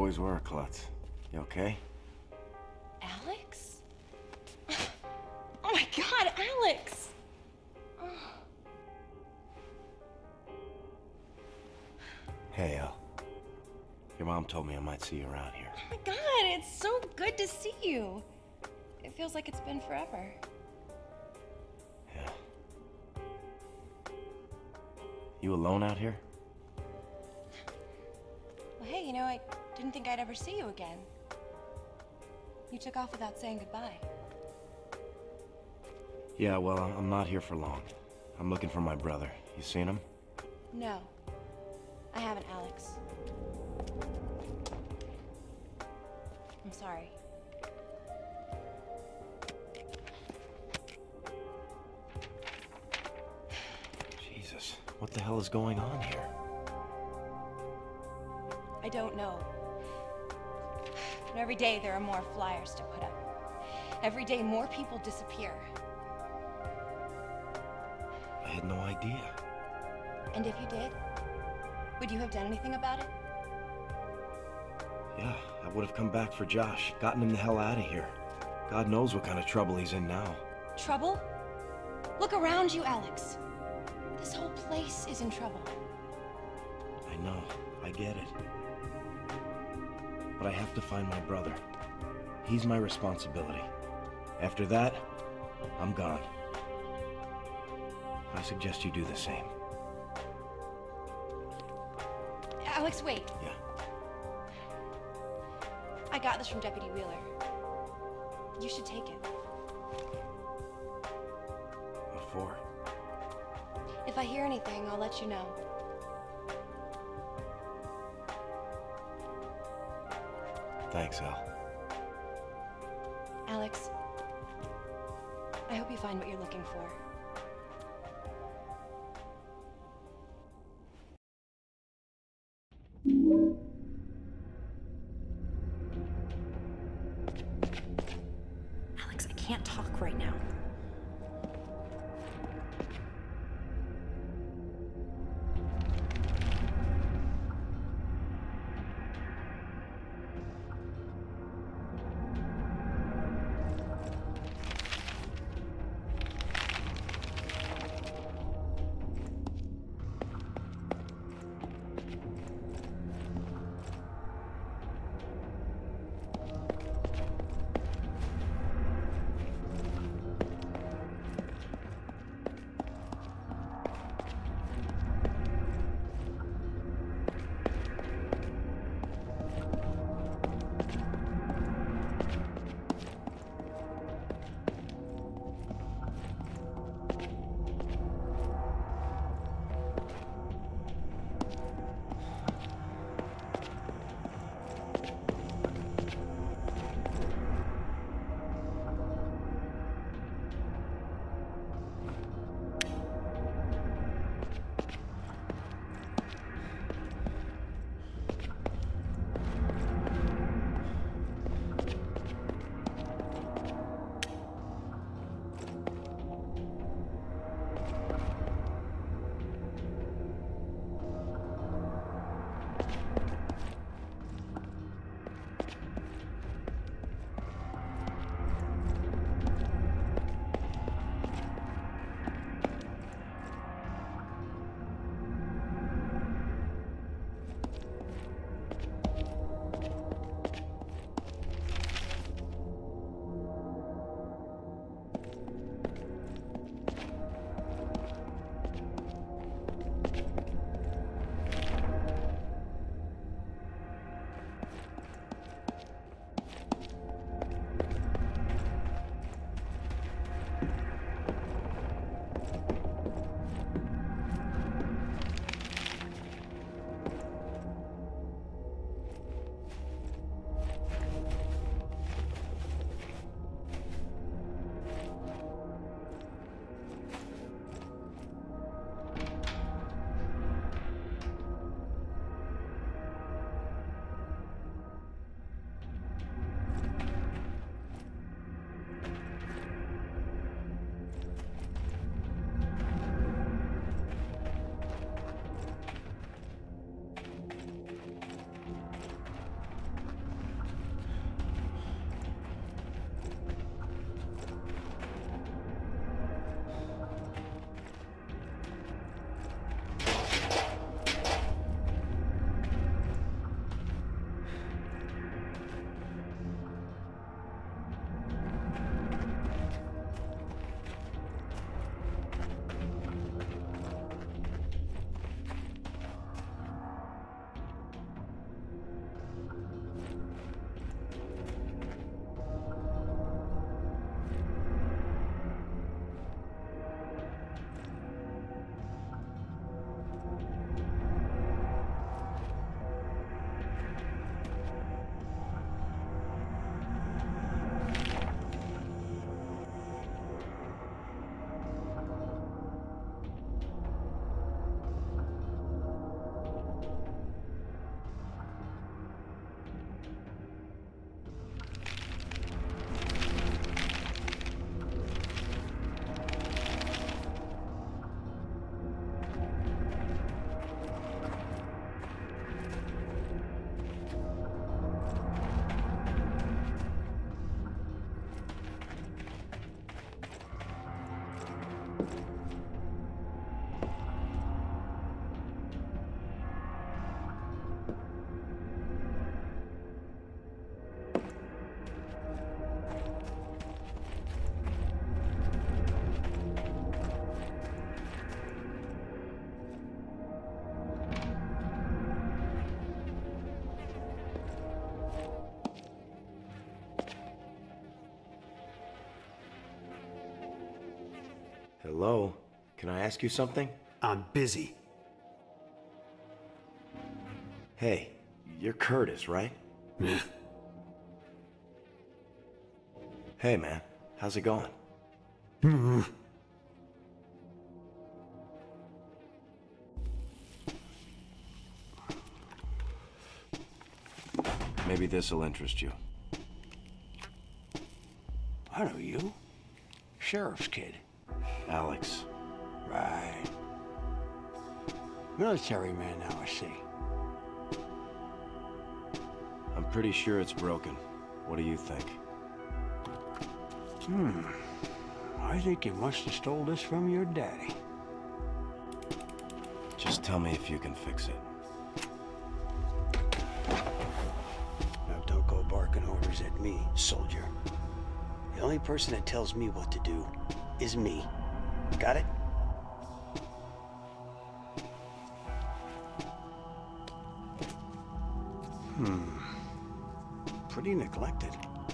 always were, Klutz. You okay? Alex? Oh my God, Alex! Oh. Hey, El. Your mom told me I might see you around here. Oh my God, it's so good to see you. It feels like it's been forever. Yeah. You alone out here? Well, hey, you know, I didn't think I'd ever see you again. You took off without saying goodbye. Yeah, well, I'm not here for long. I'm looking for my brother. You seen him? No, I haven't, Alex. I'm sorry. Jesus, what the hell is going on here? I don't know. But every day there are more flyers to put up. Every day more people disappear. I had no idea. And if you did, would you have done anything about it? Yeah, I would have come back for Josh, gotten him the hell out of here. God knows what kind of trouble he's in now. Trouble? Look around you, Alex. This whole place is in trouble. I know, I get it. But I have to find my brother. He's my responsibility. After that, I'm gone. I suggest you do the same. Alex, wait. Yeah. I got this from Deputy Wheeler. You should take it. What for? If I hear anything, I'll let you know. Thanks, Al. Alex, I hope you find what you're looking for. Alex, I can't talk right now. Hello? Can I ask you something? I'm busy. Hey, you're Curtis, right? Yeah. Hey, man. How's it going? Maybe this'll interest you. I know you. Sheriff's kid. Alex. Right. Military man now, I see. I'm pretty sure it's broken. What do you think? I think you must have stole this from your daddy. Just tell me if you can fix it. Now don't go barking orders at me, soldier. The only person that tells me what to do is me. Got it? Pretty neglected.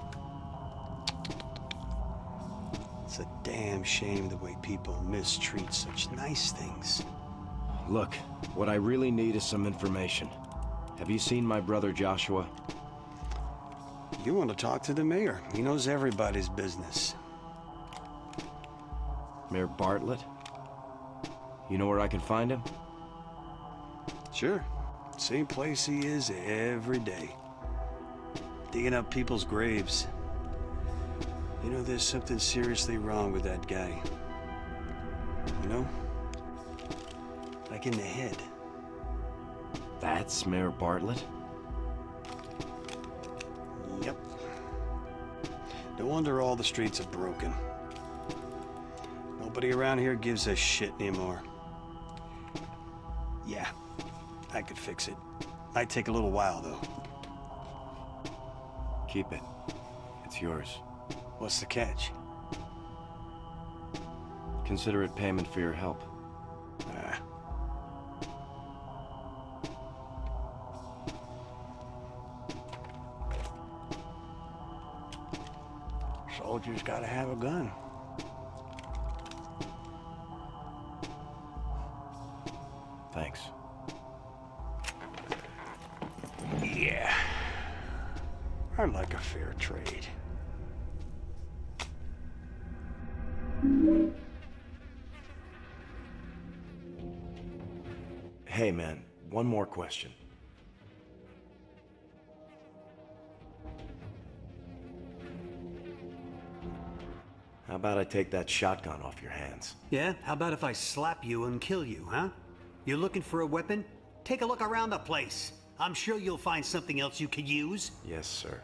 It's a damn shame the way people mistreat such nice things. Look, what I really need is some information. Have you seen my brother Joshua? You want to talk to the mayor. He knows everybody's business. Mayor Bartlett? You know where I can find him? Sure. Same place he is every day. Digging up people's graves. You know, there's something seriously wrong with that guy. You know? Like in the head. That's Mayor Bartlett? Yep. No wonder all the streets are broken. Nobody around here gives a shit anymore. Yeah, I could fix it. Might take a little while, though. Keep it. It's yours. What's the catch? Consider it payment for your help. Ah. Soldiers gotta have a gun. Thanks. Yeah. I like a fair trade. Hey, man, one more question. How about I take that shotgun off your hands? Yeah? How about if I slap you and kill you, huh? You looking for a weapon? Take a look around the place. I'm sure you'll find something else you could use. Yes, sir.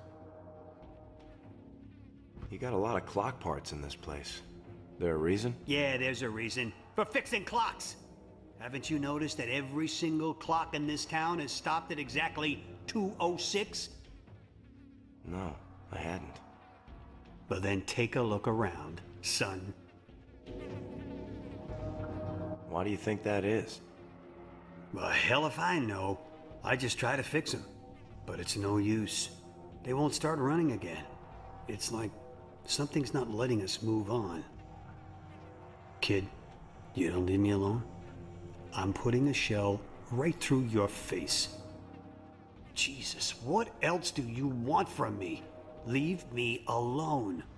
You got a lot of clock parts in this place. There a reason? Yeah, there's a reason. For fixing clocks. Haven't you noticed that every single clock in this town is stopped at exactly 2:06? No, I hadn't. Well, then take a look around, son. Why do you think that is? Well, hell if I know. I just try to fix them. But it's no use. They won't start running again. It's like something's not letting us move on. Kid, you don't leave me alone? I'm putting a shell right through your face. Jesus, what else do you want from me? Leave me alone.